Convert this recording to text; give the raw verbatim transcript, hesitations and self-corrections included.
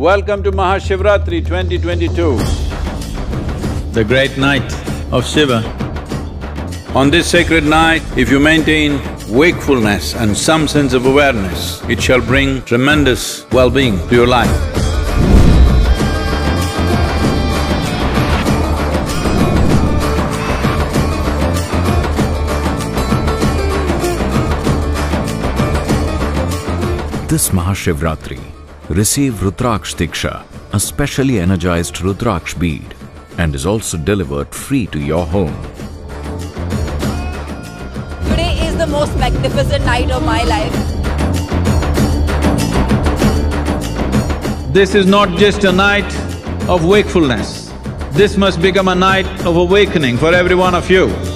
Welcome to Mahashivaratri twenty twenty-two, the great night of Shiva. On this sacred night, if you maintain wakefulness and some sense of awareness, it shall bring tremendous well-being to your life. This Mahashivaratri, receive Rudraksh Diksha, a specially energized Rudraksh bead, and is also delivered free to your home. Today is the most magnificent night of my life. This is not just a night of wakefulness. This must become a night of awakening for every one of you.